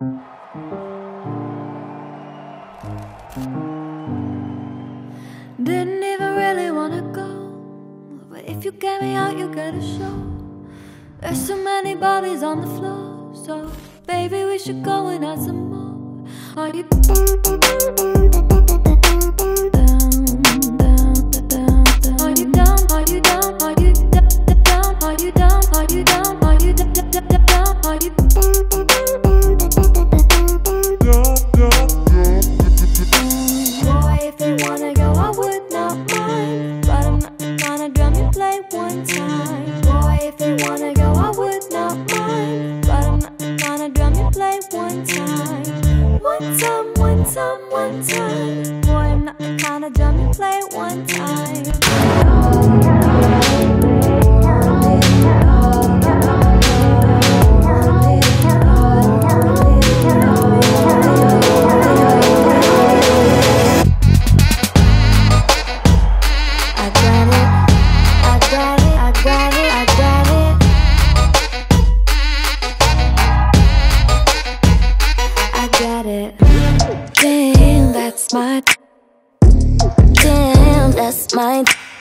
Didn't even really wanna go, but if you get me out, you get a show. There's so many bodies on the floor, so baby, we should go and add some more. Are you down, down, down, down? Are you down? Are you down? Are you down? Are you down? Are you down? Are you down? Are you? Boy, if you wanna go, I would not mind, but I'm not the kind of drum you play one time. Boy, if you wanna go, I would not mind, but I'm not the kind of drum you play one time. One time, one time, one time. Boy, I'm not the kind of drum you play one time. Damn, that's my. Damn, that's my.